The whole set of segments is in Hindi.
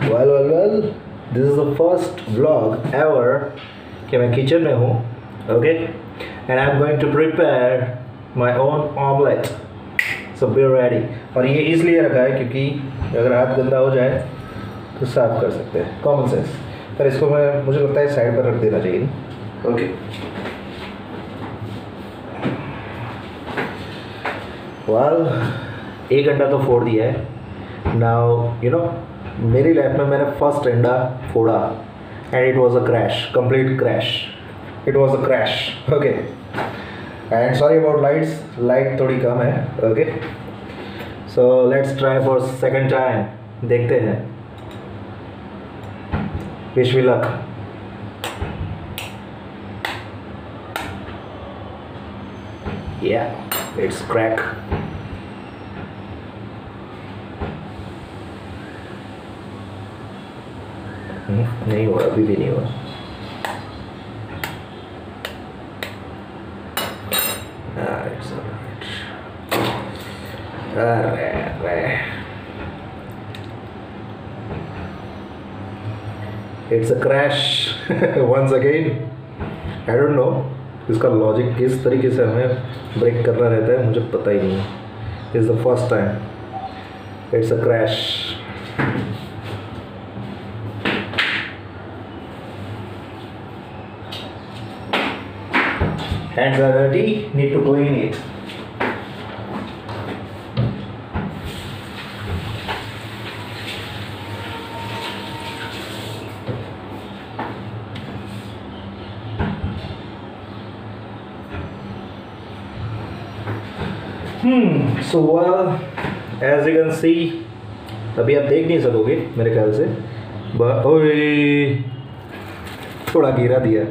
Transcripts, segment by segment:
Well, this is the first vlog ever कि मैं किचन में हूँ, okay? And I'm going to prepare my own omelette. So be ready. और ये इसलिए रखा है क्योंकि अगर हाथ गंदा हो जाए तो साफ कर सकते हैं, कॉमन सेंस। पर इसको मुझे लगता है साइड पर रख देना चाहिए, ओके? Well, 1 घंटा तो फोड़ दिया है। Now मेरी लाइफ में मैंने फर्स्ट अंडा फोड़ा and it was a crash, complete crash. It was a crash, okay? And sorry about lights, light थोड़ी कम है, okay? So let's try for second time, देखते हैं। Wish me luck. Yeah it's crack. नहीं हुआ, अभी भी नहीं हुआ। It's a crash once again. I don't know इसका लॉजिक किस तरीके से हमें ब्रेक करना रहता है, मुझे पता ही नहीं। It's the first time it's a crash. Hands are dirty, need to clean it. So well, as you can see, अभी आप देख नहीं सकोगे मेरे ख्याल से, ओए थोड़ा गिरा दिया।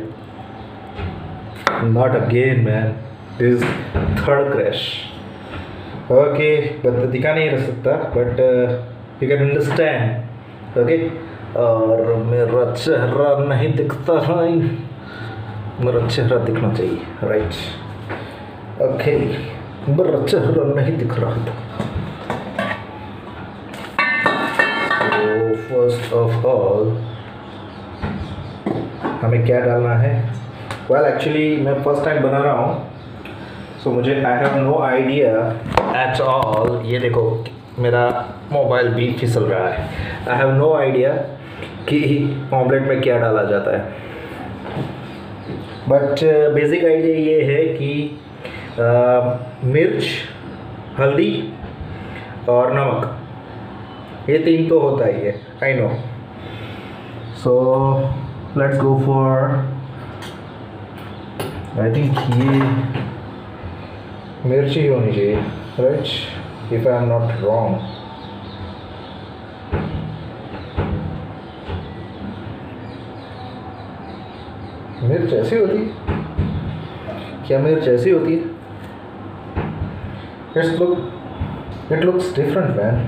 Not again, man. This is third crash. Okay, but दिखा नहीं रह सकता, but you can understand. Okay? और मेरा चेहरा नहीं दिखता है, मेरा चेहरा दिखना चाहिए, right? Okay, मेरा चेहरा नहीं दिख रहा था। So first of all, हमें क्या डालना है? वेल एक्चुअली मैं फर्स्ट टाइम बना रहा हूँ, सो मुझे I have no idea at all. ये देखो मेरा मोबाइल भी फिसल रहा है। आई हैव नो आइडिया कि ऑमलेट में क्या डाला जाता है, बट बेसिक आइडिया ये है कि मिर्च, हल्दी और नमक, ये 3 तो होता ही है, I know. So let's go for, I think ये मिर्च ही होनी चाहिए, right? If I am not wrong. मिर्च ऐसी होती है क्या? मिर्च ऐसी होती है? It looks different man,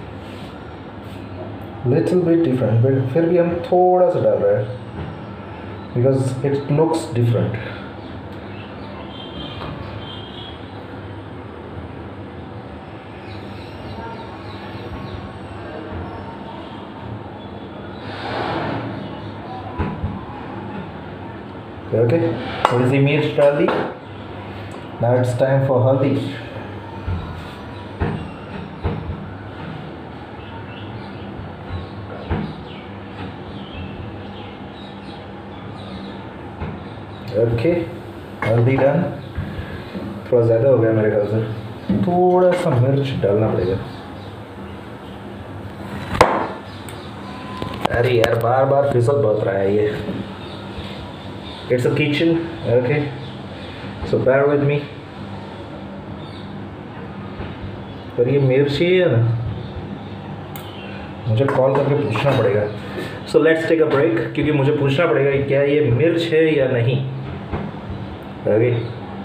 little bit different, but फिर भी हम थोड़ा सा डाल रहे हैं because it looks different. Okay, थोड़ी सी मिर्च डाल दी। Now it's time for हल्दी। Okay, हल्दी डन। थोड़ा ज़्यादा हो गया मेरे ख्याल से, थोड़ा सा मिर्च डालना पड़ेगा। अरे यार बार बार फिसल बहुत रहा है ये। It's a kitchen, okay? So bear with me. पर ये मिर्ची है ना, मुझे कॉल करके पूछना पड़ेगा। So let's take a break, क्योंकि मुझे पूछना पड़ेगा कि क्या ये मिर्च है या नहीं, okay?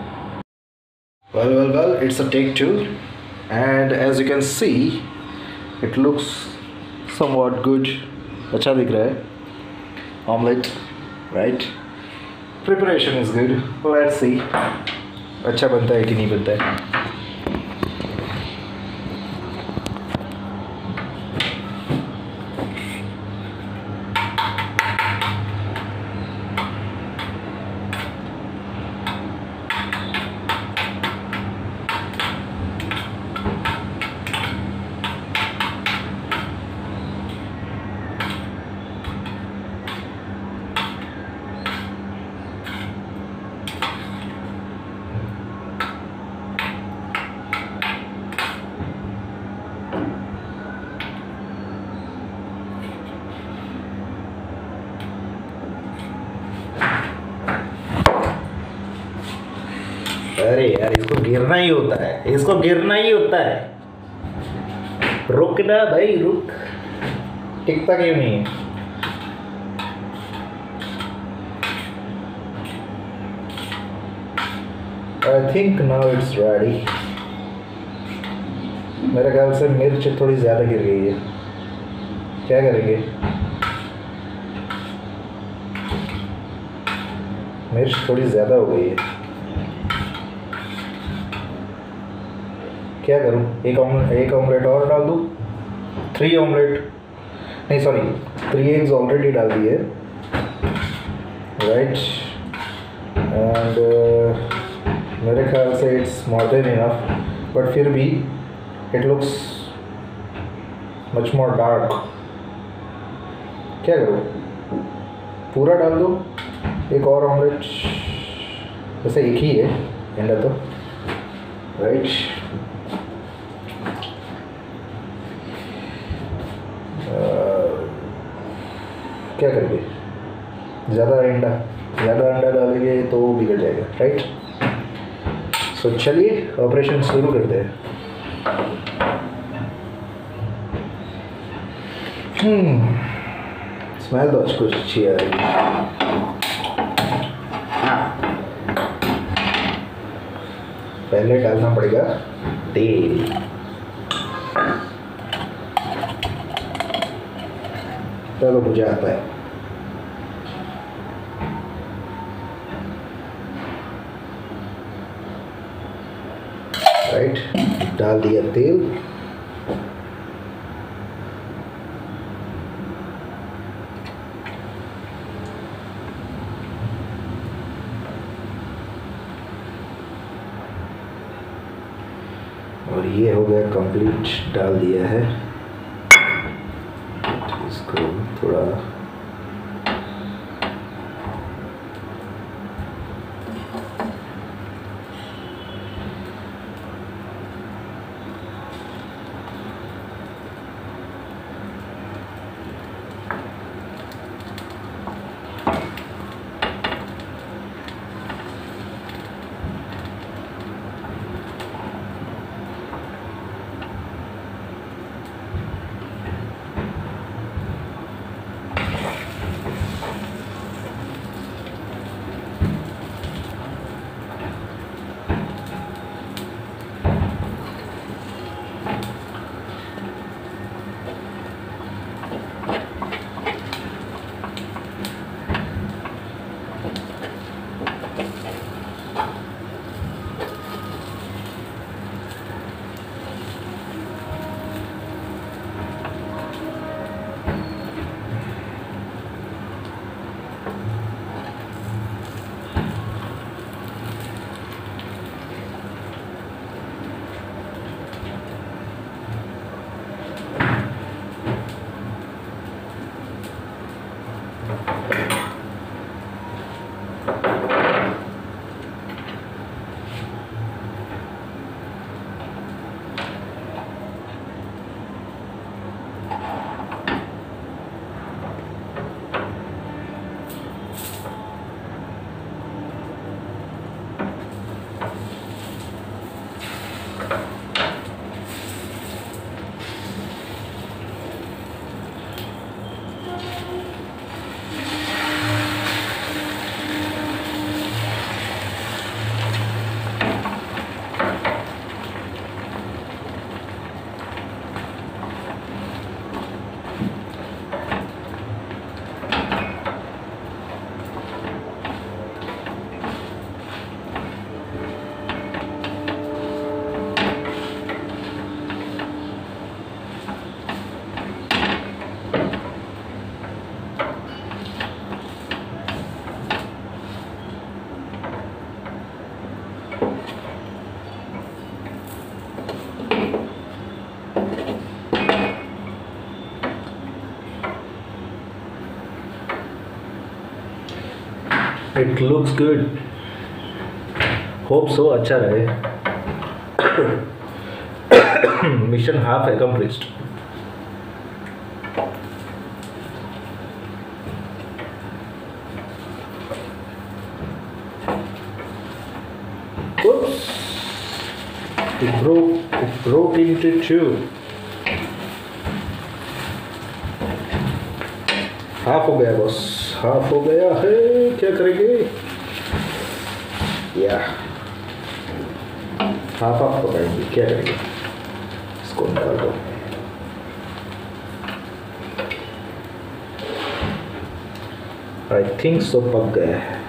Well, it's a take 2, and as you can see, it looks somewhat good. अच्छा दिख रहा है omelette, right? Preparation is good, let's see अच्छा बनता है कि नहीं बनता है। अरे यार इसको गिरना ही होता है, इसको गिरना ही होता है। रुक ना भाई रुक, टिकता क्यों नहीं है? I think now it's ready. मेरे ख्याल से मिर्च थोड़ी ज़्यादा गिर गई है, क्या करेंगे? मिर्च थोड़ी ज़्यादा हो गई है, क्या करूं? एक ऑमलेट और डाल दूं? 3 ऑमलेट, नहीं सॉरी 3 एग्स ऑलरेडी डाल दिए, राइट। एंड मेरे ख्याल से it's more than enough, but फिर भी it looks much more dark. क्या करूं? पूरा डाल दूं एक और ऑमलेट? वैसे एक ही है अंडा तो, राइट। क्या करेंगे? ज़्यादा अंडा डालेंगे तो बिगड़ जाएगा, राइट। सो चलिए ऑपरेशन शुरू करते हैं। स्मेल तो कुछ अच्छी आ रही है। पहले डालना पड़ेगा तेल। चलो मुझे आता है, राइट। डाल दिया तेल, और ये हो गया कंप्लीट। डाल दिया है इसको थोड़ा it looks good, hope so अच्छा रहे। Mission half accomplished. Oops! It broke into two. Half हो गया बस, हाफ हो गया है, क्या करेंगे? या हाफ हाफ पकाएंगे, क्या करेंगे? इसको निकाल दो। आई थिंक सो पक गया है।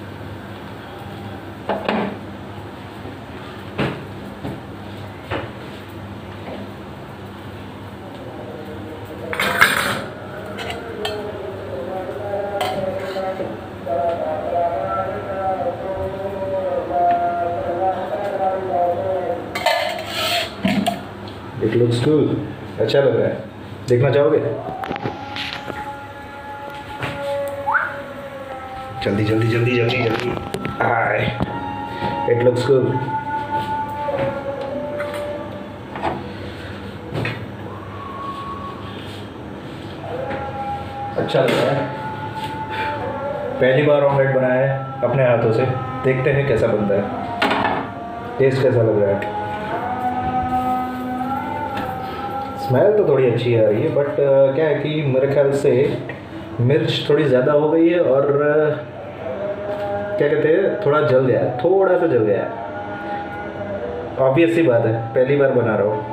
It looks cool. अच्छा लग रहा है, देखना चाहोगे? जल्दी जल्दी जल्दी जल्दी जल्दी। आए, it looks cool. अच्छा लग रहा है। पहली बार ऑमलेट बनाया है अपने हाथों से, देखते हैं कैसा बनता है, टेस्ट कैसा लग रहा है। स्मेल तो थोड़ी अच्छी आ रही है, बट क्या है कि मेरे ख्याल से मिर्च थोड़ी ज़्यादा हो गई है और क्या कहते हैं, थोड़ा जल गया है, थोड़ा सा जल गया है। ऑब्वियस सी बात है, पहली बार बना रहा हूँ।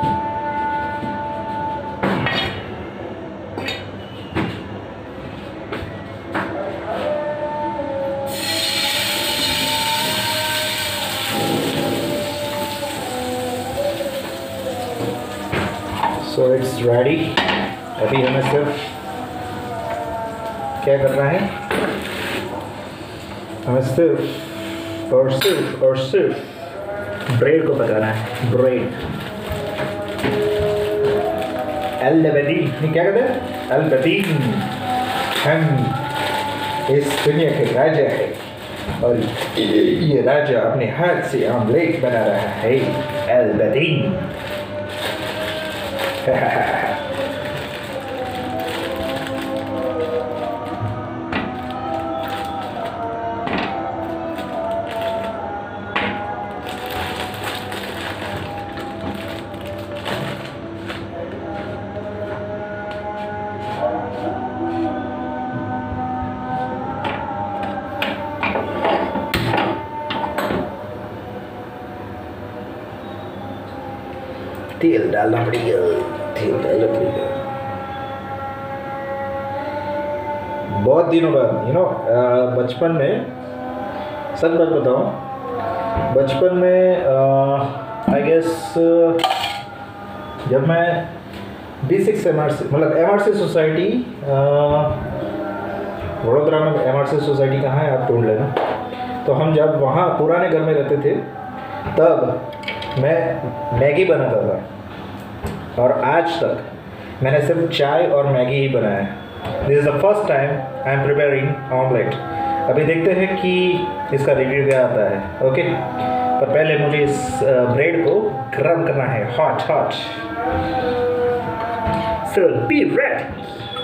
So it's ready. अभी हमें सिर्फ क्या करना है, हमें सिर्फ और सिर्फ ब्रेड को पकाना है। ब्रेड अल-बदीन, क्या कहते हैं? अल-बदीन। हम इस दुनिया के राजा है और ये राजा अपने हाथ से ऑमलेट बना रहा है। अल-बदीन। तेल डालना पड़ेगा, तेल डालना पड़ेगा। बहुत दिनों बाद बचपन में, सच बात बताऊं, बचपन में आई गेस जब मैं B6 MRC, मतलब MRC सोसाइटी, वडोदरा में MRC सोसाइटी कहाँ है आप ढूंढ लेना। तो हम जब वहाँ पुराने घर में रहते थे तब मैं मैगी बनाता था और आज तक मैंने सिर्फ चाय और मैगी ही बनाया है। This is the first time I am preparing omelette. अभी देखते हैं कि इसका रिव्यू क्या आता है। ओके, पर पहले मुझे इस ब्रेड को गर्म करना है, hot. So be ready.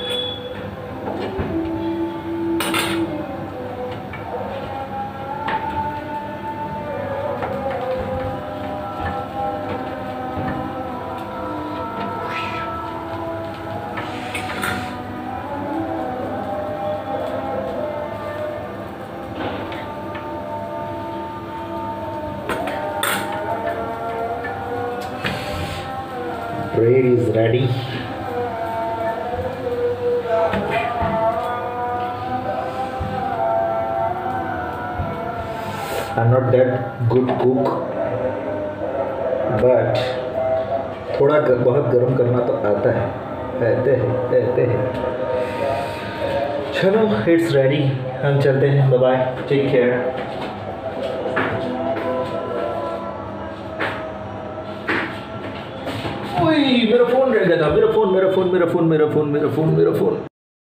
Bread is ready. I'm not that good cook, but थोड़ा बहुत गर्म करना तो आता है, कहते हैं। चलो, it's ready, हम चलते हैं। Bye bye, take care. मेरा फोन रह गया था, मेरा phone.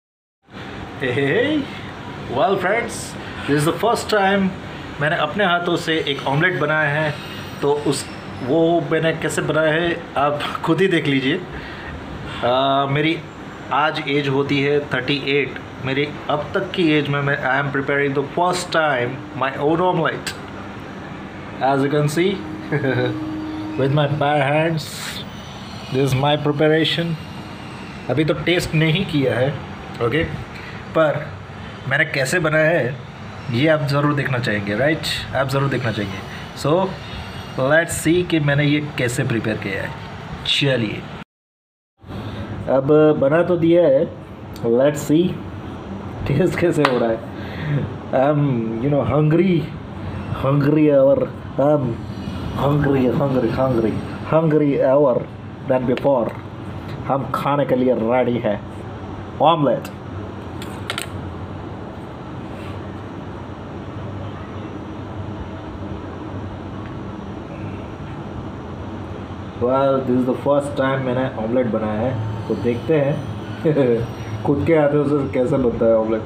Hey, well friends, this is the first time मैंने अपने हाथों से एक ऑमलेट बनाया है। तो वो मैंने कैसे बनाया है आप खुद ही देख लीजिए। मेरी आज एज होती है 38। मेरी अब तक की एज में I am preparing the first time my own omelette. as you can see with my bare hands, this is my preparation. अभी तो टेस्ट नहीं किया है, ओके, पर मैंने कैसे बनाया है ये आप ज़रूर देखना चाहेंगे, राइट? आप ज़रूर देखना चाहेंगे. सो लेट्स सी कि मैंने ये कैसे प्रिपेयर किया है. चलिए, अब बना तो दिया है, लेट्स सी टेस्ट कैसे हो रहा है. आई एम hungry और hungry hour than before. हम खाने के लिए रेडी है. Omelette. Well, this is the first time मैंने ऑमलेट बनाया है, तो देखते हैं खुद के हाथों से कैसे बनता है ऑमलेट.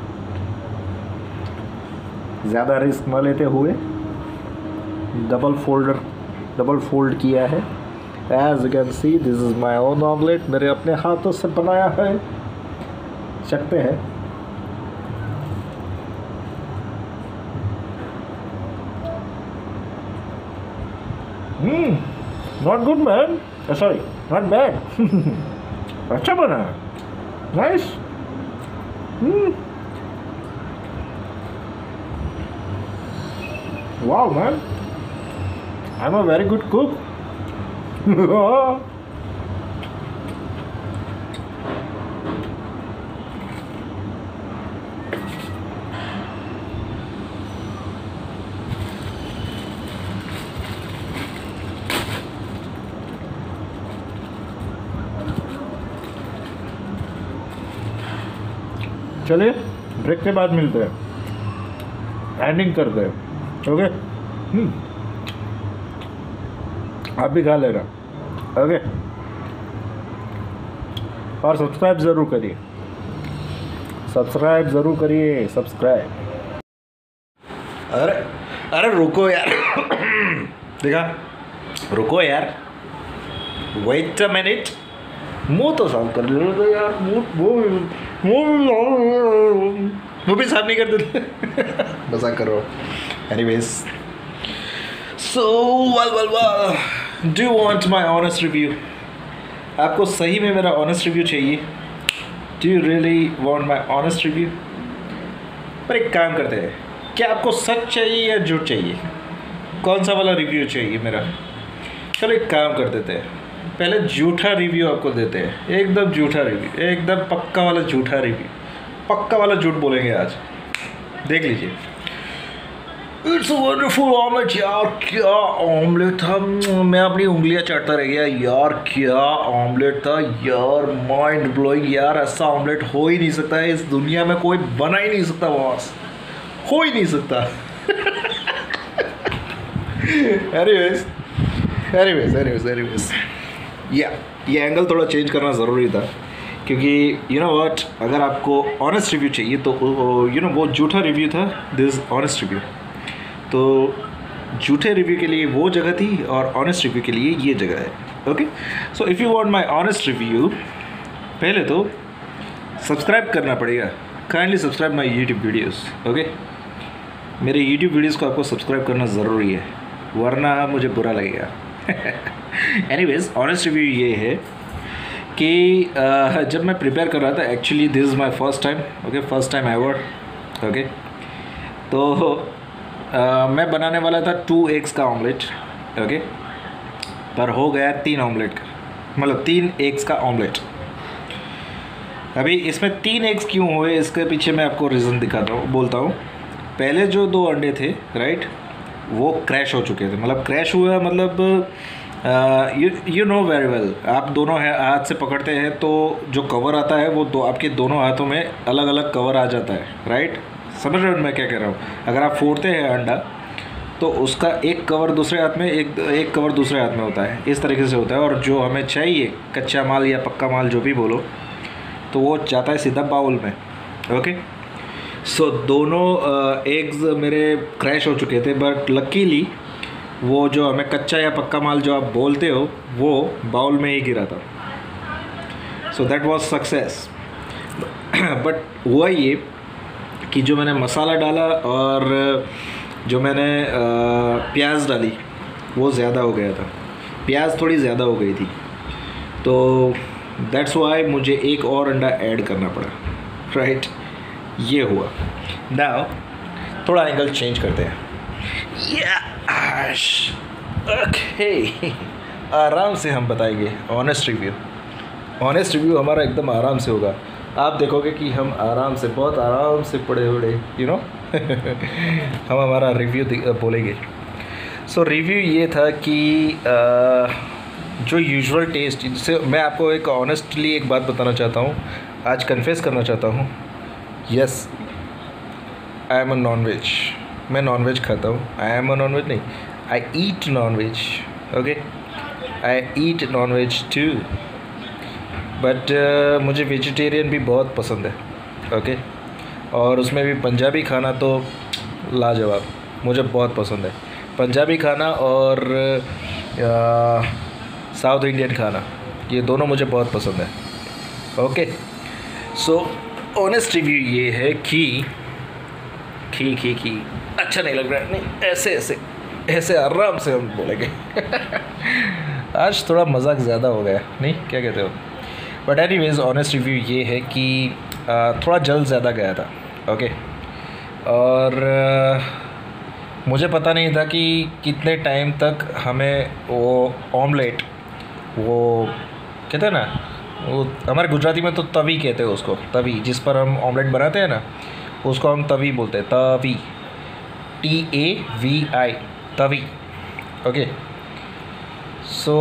ज़्यादा रिस्क न लेते हुए डबल फोल्ड किया है. As you can see, this is my own omelette. मेरे अपने हाथों से बनाया है. चखते हैं. Not good, man. Sorry, not bad. अच्छा बना है. Nice. Wow, man. I'm a very good cook. चलिए, ब्रेक के बाद मिलते हैं. एंडिंग करते हैं. ओके. आप भी खा लेना. ओके. और सब्सक्राइब ज़रूर करिए. सब्सक्राइब. अरे रुको यार. देखा, रुको यार. Wait a minute. मुँह तो साफ कर लो तो यार. मुँह भी साफ नहीं कर देते. मजाक करो. Anyways, so well, do you want my honest review? आपको सही में मेरा honest review चाहिए? Do you really want my honest review? पर एक काम करते हैं, क्या आपको सच चाहिए या झूठ चाहिए? कौन सा वाला रिव्यू चाहिए मेरा? चलो एक काम कर देते हैं, पहले झूठा रिव्यू आपको देते हैं. एकदम झूठा रिव्यू, एकदम पक्का वाला झूठा रिव्यू. पक्का वाला झूठ बोलेंगे आज. देख लीजिए. It's wonderful omelette. यार क्या ऑमलेट था. मैं अपनी उंगलियां चाटता रह गया यार. क्या ऑमलेट था यार. माइंड ब्लोइंग यार. ऐसा ऑमलेट हो ही नहीं सकता है. इस दुनिया में कोई बना ही नहीं सकता. बॉस, हो ही नहीं सकता. एनीवेज, ये एंगल थोड़ा चेंज करना ज़रूरी था, क्योंकि यू नो व्हाट, अगर आपको ऑनेस्ट रिव्यू चाहिए तो वो झूठा रिव्यू था. This honest review. तो झूठे रिव्यू के लिए वो जगह थी और ऑनेस्ट रिव्यू के लिए ये जगह है. Okay. So if you want my honest review, पहले तो सब्सक्राइब करना पड़ेगा. Kindly subscribe my YouTube videos. Okay. मेरे यूट्यूब वीडियोस को आपको सब्सक्राइब करना ज़रूरी है, वरना मुझे बुरा लगेगा. एनीवेज, ऑनेस्ट रिव्यू ये है कि जब मैं प्रिपेयर कर रहा था, actually this is my first time. Okay, first time ever. Okay. तो मैं बनाने वाला था 2 एग्स का ऑमलेट. ओके. पर हो गया 3 ऑमलेट का, मतलब 3 एग्स का ऑमलेट. अभी इसमें 3 एग्स क्यों हुए, इसके पीछे मैं आपको रीज़न बोलता हूँ. पहले जो 2 अंडे थे, राइट, वो क्रैश हो चुके थे. मतलब क्रैश हुआ मतलब यू नो वेरी वेल. आप दोनों हाथ से पकड़ते हैं तो जो कवर आता है वो आपके दोनों हाथों में अलग अलग कवर आ जाता है, राइट? समझ रहे हो मैं क्या कह रहा हूँ? अगर आप फोड़ते हैं अंडा तो उसका एक कवर दूसरे हाथ में, एक कवर दूसरे हाथ में होता है. इस तरीके से होता है. और जो हमें चाहिए कच्चा माल या पक्का माल जो भी बोलो, तो वो जाता है सीधा बाउल में. ओके. सो दोनों एग्स मेरे क्रैश हो चुके थे, बट लकीली वो जो हमें कच्चा या पक्का माल जो आप बोलते हो वो बाउल में ही गिरा था. So that was success. But हुआ ये कि जो मैंने मसाला डाला और जो मैंने प्याज डाली वो ज़्यादा हो गया था, प्याज थोड़ी ज़्यादा हो गई थी, तो दैट्स वाई मुझे एक और अंडा ऐड करना पड़ा, राइट। ये हुआ। नाउ थोड़ा एंगल चेंज करते हैं। ओके, आराम से हम बताएंगे ऑनेस्ट रिव्यू। ऑनेस्ट रिव्यू हमारा एकदम आराम से होगा। आप देखोगे कि हम आराम से, बहुत आराम से पड़े हम हमारा रिव्यू बोलेंगे। सो रिव्यू ये था कि जो यूजुअल टेस्ट, जिससे मैं आपको एक ऑनेस्टली एक बात बताना चाहता हूँ, आज कन्फेस करना चाहता हूँ। Yes, I am a non veg. मैं नॉन वेज खाता हूँ। I am a non veg नहीं, I eat non veg. Okay, I eat non veg too, but मुझे वेजिटेरियन भी बहुत पसंद है। ओके, और उसमें भी पंजाबी खाना तो लाजवाब, मुझे बहुत पसंद है। पंजाबी खाना और साउथ इंडियन खाना, ये दोनों मुझे बहुत पसंद है। ओके, सो ऑनेस्ट रिव्यू ये है कि अच्छा नहीं लग रहा है, नहीं ऐसे आराम से हम बोलेंगे। आज थोड़ा मजाक ज़्यादा हो गया, नहीं क्या कहते हो? बट एनीवेज ऑनेस्ट रिव्यू ये है कि थोड़ा जल्द ज़्यादा गया था। ओके, और मुझे पता नहीं था कि कितने टाइम तक हमें वो ऑमलेट, वो कहते हैं ना, वो हमारे गुजराती में तो तवी कहते हैं उसको, तवी, जिस पर हम ऑमलेट बनाते हैं ना, उसको हम तवी बोलते हैं, TAVI, TAVI, TAVI. Okay, so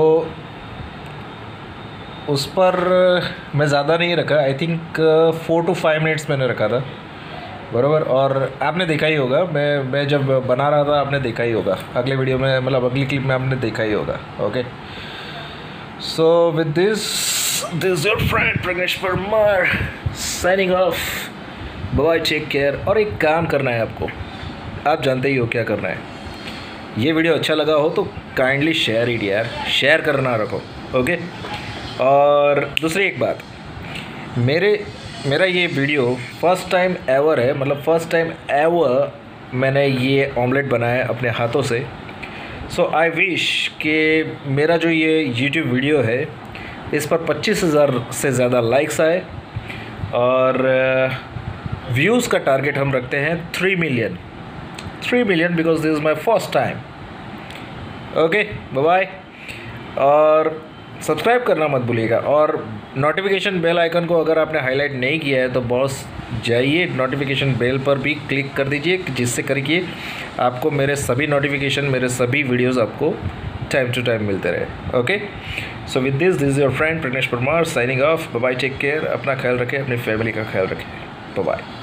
उस पर मैं ज़्यादा नहीं रखा, आई थिंक 4 to 5 मिनट्स मैंने रखा था, बराबर। और आपने देखा ही होगा, मैं जब बना रहा था आपने देखा ही होगा, अगले वीडियो में, मतलब अगली क्लिप में आपने देखा ही होगा। Okay, so with this your friend Pragnesh Parmar signing off, bye, take care. और एक काम करना है आपको, आप जानते ही हो क्या करना है। ये वीडियो अच्छा लगा हो तो काइंडली शेयर इट यार, शेयर करना रखो। ओके, और दूसरी एक बात, मेरा ये वीडियो फर्स्ट टाइम एवर है, मतलब फर्स्ट टाइम एवर मैंने ये ऑमलेट बनाया अपने हाथों से। सो आई विश कि मेरा जो ये यूट्यूब वीडियो है इस पर 25,000 से ज़्यादा लाइक्स आए, और व्यूज़ का टारगेट हम रखते हैं 3 million, because this is my first time. Okay, bye bye, और सब्सक्राइब करना मत भूलिएगा, और नोटिफिकेशन बेल आइकन को अगर आपने हाईलाइट नहीं किया है तो बॉस जाइए नोटिफिकेशन बेल पर भी क्लिक कर दीजिए, जिससे करके आपको मेरे सभी नोटिफिकेशन, मेरे सभी वीडियोस आपको टाइम टू टाइम मिलते रहे। Okay, so with this is your friend Pragnesh Parmar signing off, bye, take care. अपना ख्याल रखें, अपनी फैमिली का ख्याल रखें, बाय।